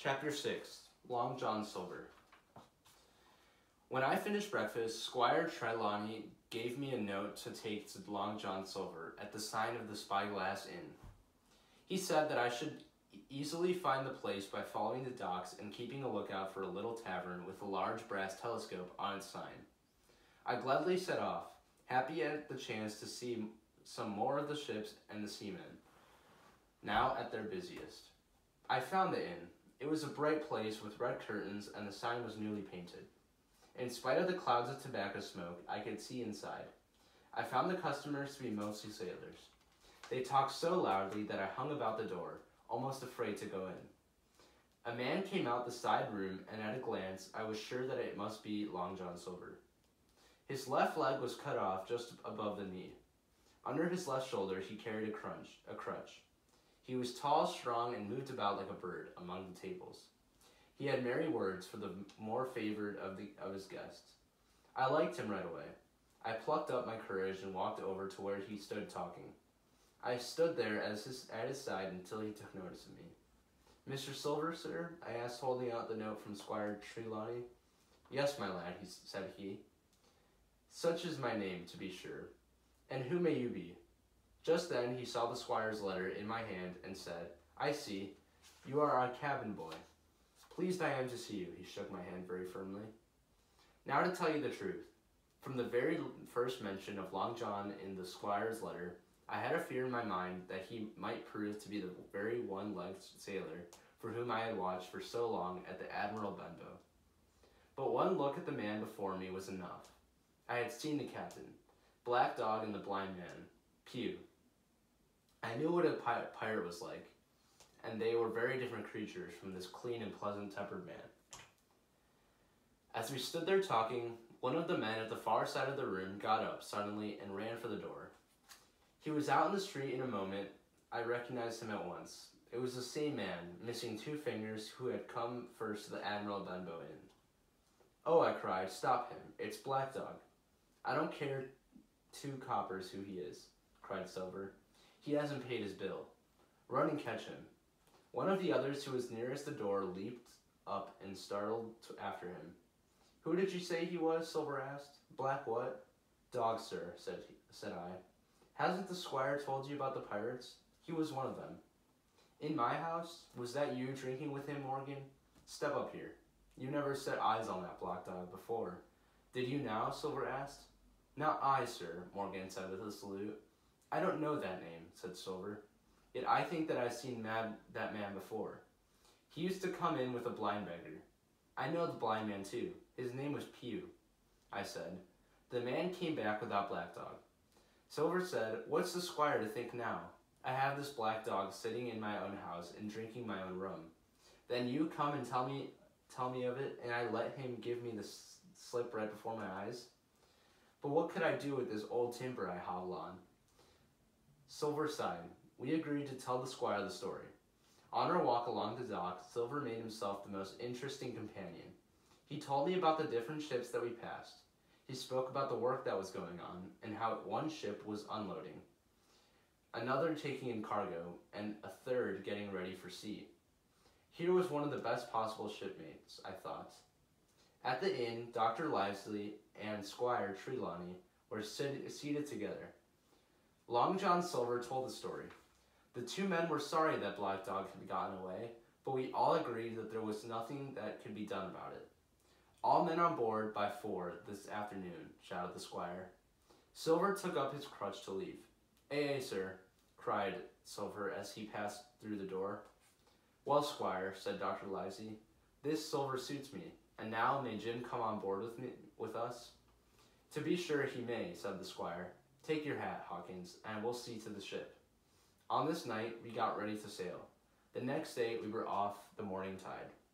Chapter 6, Long John Silver. When I finished breakfast, Squire Trelawney gave me a note to take to Long John Silver at the sign of the Spyglass Inn. He said that I should easily find the place by following the docks and keeping a lookout for a little tavern with a large brass telescope on its sign. I gladly set off, happy at the chance to see some more of the ships and the seamen, now at their busiest. I found the inn. It was a bright place with red curtains, and the sign was newly painted. In spite of the clouds of tobacco smoke, I could see inside. I found the customers to be mostly sailors. They talked so loudly that I hung about the door, almost afraid to go in. A man came out the side room, and at a glance, I was sure that it must be Long John Silver. His left leg was cut off just above the knee. Under his left shoulder, he carried a crutch. He was tall, strong, and moved about like a bird among the tables. He had merry words for the more favored of his guests. I liked him right away. I plucked up my courage and walked over to where he stood talking. I stood there at his side until he took notice of me. "Mr. Silver, sir?" I asked, holding out the note from Squire Trelawney. "Yes, my lad," said he. "Such is my name, to be sure. And who may you be?" Just then he saw the squire's letter in my hand and said, "I see. You are our cabin boy. Pleased I am to see you." He shook my hand very firmly. "Now to tell you the truth, from the very first mention of Long John in the squire's letter, I had a fear in my mind that he might prove to be the very one-legged sailor for whom I had watched for so long at the Admiral Benbow. But one look at the man before me was enough. I had seen the captain, Black Dog, and the blind man, Pew. I knew what a pirate was like, and they were very different creatures from this clean and pleasant-tempered man. As we stood there talking, one of the men at the far side of the room got up suddenly and ran for the door. He was out in the street in a moment. I recognized him at once. It was the same man, missing 2 fingers, who had come first to the Admiral Benbow Inn. "Oh," I cried, "stop him. It's Black Dog." "I don't care 2 coppers who he is," cried Silver. "He hasn't paid his bill. Run and catch him." One of the others who was nearest the door leaped up and startled after him. "Who did you say he was?" Silver asked. "Black what?" "Dog, sir," said I. "Hasn't the squire told you about the pirates? He was one of them." "In my house? Was that you drinking with him, Morgan? Step up here. You never set eyes on that Black Dog before. Did you now?" Silver asked. "Not I, sir," Morgan said with a salute. "I don't know that name," said Silver. "Yet I think that I've seen that man before. He used to come in with a blind beggar. I know the blind man too. His name was Pew," I said. The man came back without Black Dog. Silver said, "What's the squire to think now? I have this Black Dog sitting in my own house and drinking my own rum. Then you come and tell me of it, and I let him give me the slip right before my eyes? But what could I do with this old timber I hobble on?" Silver sighed. We agreed to tell the squire the story. On our walk along the dock, Silver made himself the most interesting companion. He told me about the different ships that we passed. He spoke about the work that was going on, and how one ship was unloading, another taking in cargo, and a third getting ready for sea. Here was one of the best possible shipmates, I thought. At the inn, Dr. Livesey and Squire Trelawney were seated together. Long John Silver told the story. The 2 men were sorry that Black Dog had gotten away, but we all agreed that there was nothing that could be done about it. "All men on board by 4 this afternoon," shouted the squire. Silver took up his crutch to leave. "Aye, sir," cried Silver as he passed through the door. "Well, squire," said Dr. Livesey, "this Silver suits me, and now may Jim come on board with us?" "To be sure he may," said the squire. "Take your hat, Hawkins, and we'll see to the ship." On this night we got ready to sail. The next day we were off the morning tide.